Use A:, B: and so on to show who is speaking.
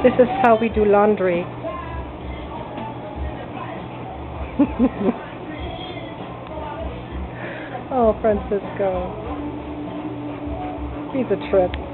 A: This is how we do laundry. Oh, Francisco. He's a trip.